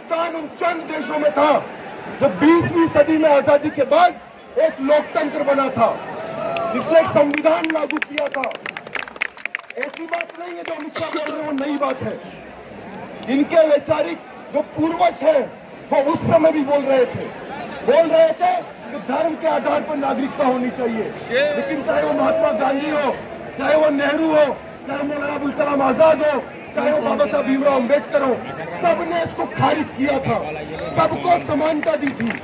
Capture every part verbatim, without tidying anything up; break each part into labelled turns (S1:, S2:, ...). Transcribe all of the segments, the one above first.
S1: पाकिस्तान उन चंद देशों में था जो बीसवीं सदी में आजादी के बाद एक लोकतंत्र बना था, जिसने एक संविधान लागू किया था। ऐसी बात नहीं है जो अमित शाह बोल रहे हैं वो नई बात है। इनके वैचारिक जो पूर्वज हैं वो उस समय भी बोल रहे थे बोल रहे थे कि धर्म के आधार पर नागरिकता होनी चाहिए। लेकिन चाहे वो महात्मा गांधी हो, चाहे वो नेहरू हो, चाहे मौलाना अबुल कलाम आजाद हो, चाहे वो बाबा साहब भीमराव अम्बेडकर हो, सबने इसको खारिज किया था, सबको समानता दी थी।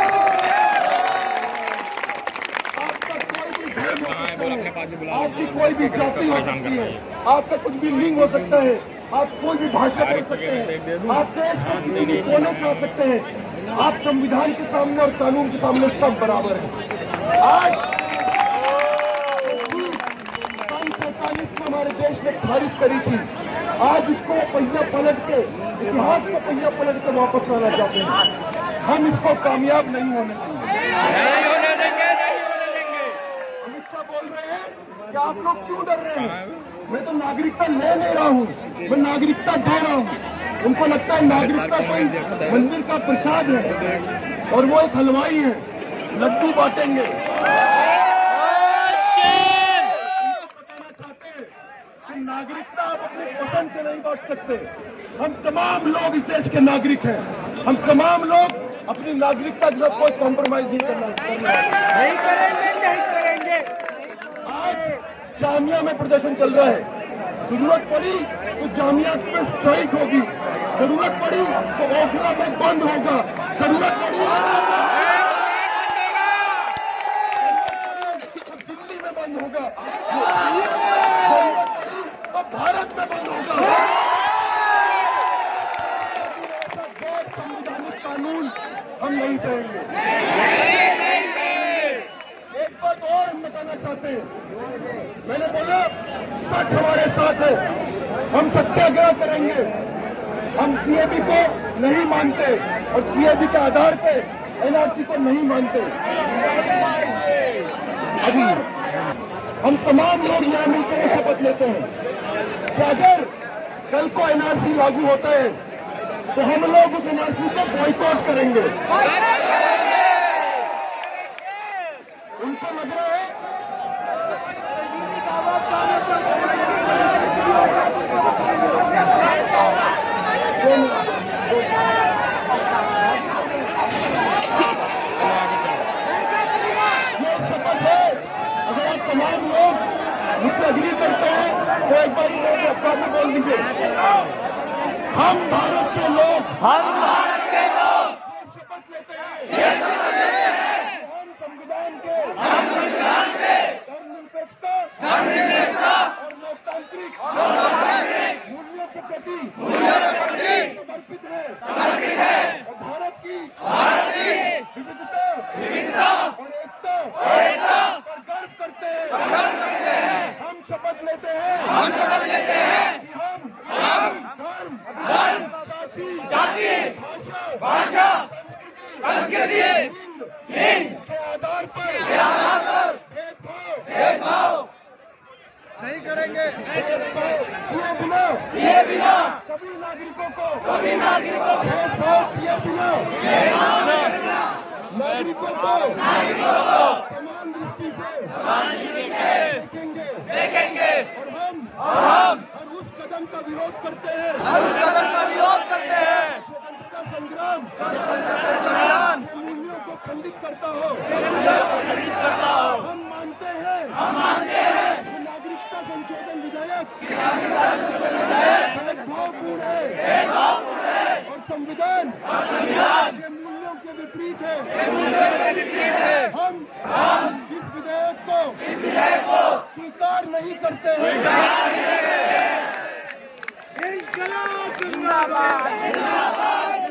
S1: आपका कोई भी धर्म हो सकता है, आपकी कोई भी जाति हो सकती है, आपका कुछ भी लिंग हो सकता है, आप कोई भी भाषा बोल सकते हैं, आप देश के किसी भी कोने से आ सकते हैं। आप संविधान के सामने और कानून के सामने सब बराबर हैं। आज सन सैतालीस में हमारे देश ने खारिज करी थी, आज इसको पहिया पलट के, इतिहास को पहिया पलट के वापस लाना चाहते हैं। हम इसको कामयाब नहीं होने देंगे। अमित शाह बोल रहे हैं कि आप लोग क्यों डर रहे हैं? मैं तो नागरिकता ले नहीं रहा हूँ, मैं नागरिकता दे रहा हूँ। उनको लगता है नागरिकता कोई मंदिर का प्रसाद है और वो एक हलवाई है, लड्डू बांटेंगे। नागरिकता आप अपनी पसंद से नहीं बांट सकते। हम तमाम लोग इस देश के नागरिक हैं, हम तमाम लोग अपनी नागरिकता के साथ कोई कॉम्प्रोमाइज नहीं करना नहीं करेंगे नहीं करेंगे। आज जामिया में प्रदर्शन चल रहा है, जरूरत पड़ी तो जामिया में स्ट्राइक होगी, जरूरत पड़ी तो ओखला में बंद होगा, जरूरत पड़ी तो दिल्ली में बंद होगा, तो भारत में बंद होगा। ऐसा गैर संवैधानिक कानून हम नहीं सहेंगे। एक बात और हम बताना चाहते हैं, मैंने बोला सच हमारे साथ है, हम सत्याग्रह करेंगे। हम सीएबी को नहीं मानते और सीएबी के आधार पे एनआरसी को नहीं मानते। अभी हम तमाम लोग यहाँ मिलकर शपथ लेते हैं कि अगर कल को एनआरसी लागू होता है तो हम लोग उस एनआरसी को बॉयकॉट करेंगे। उनको लग रहा है ये शपथ है। अगर आप तमाम लोग मुझसे अग्री करते हैं तो एक बार लोग अखबार में बोल दीजिए, हम भारत के लोग हम भारत के लोग शपथ लेते हैं, हम संविधान के हम संविधान के धर्मनिरपेक्षता धर्मनिरपेक्षता और लोकतांत्रिक लोकतांत्रिक मूल्यों के प्रति मूल्यों के प्रति समर्पित है समर्पित है और भारत की भारत की विविधता विविधता और एकता और एकता पर गर्व करते हैं गर्व करते हैं। हम शपथ लेते हैं हम शपथ लेते हैं कि हम हम धर्म धर्म जाति जाति भाषा भाषा संस्कृति लिंग के आधार पर के आधार पर भेदभाव भेदभाव नहीं करेंगे। किए बिना किए बिना सभी नागरिकों को सभी नागरिकों को भेदभाव किए बिना नागरिकों को नागरिकों को समान दृष्टि से समान दृष्टि से देखेंगे देखेंगे और हम और हम हर उस कदम का विरोध करते हैं हर उस कदम का विरोध करते हैं स्वतंत्रता संग्राम स्वतंत्रता संग्राम के मूल्यों को खंडित करता हो खंडित करता हो। हम मानते हैं हम मानते हैं कि नागरिकता संशोधन विधेयक भेदभावपूर्ण है भेदभावपूर्ण है और संविधान और संविधान के मूल्यों के विपरीत है मूल्यों के विपरीत है। हम हम इस विधेयक को इस विधेयक को स्वीकार नहीं करते हैं। इंकलाब जिंदाबाद जिंदाबाद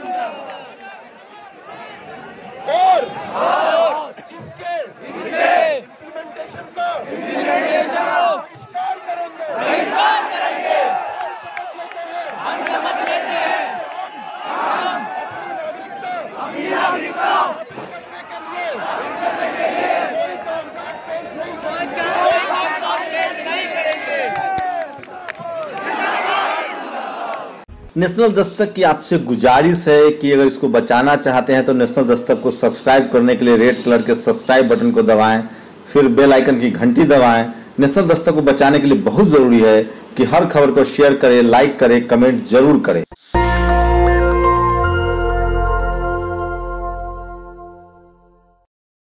S1: और और इसके इसके इम्प्लीमेंटेशन का इम्प्लीमेंटेशन को बहिष्कार करेंगे बहिष्कार करेंगे। शपथ लेते हैं हम शपथ लेते हैं हम अपनी नागरिकता अपनी नागरिकता करने के लिए कोई कागजात पेश नहीं करेंगे कोई कागजात पेश नहीं करेंगे।
S2: नेशनल दस्तक की आपसे गुजारिश है कि अगर इसको बचाना चाहते हैं तो नेशनल दस्तक को सब्सक्राइब करने के लिए रेड कलर के सब्सक्राइब बटन को दबाएं, फिर बेल आइकन की घंटी दबाएं। नेशनल दस्तक को बचाने के लिए बहुत जरूरी है कि हर खबर को शेयर करें, लाइक करें, कमेंट जरूर करें।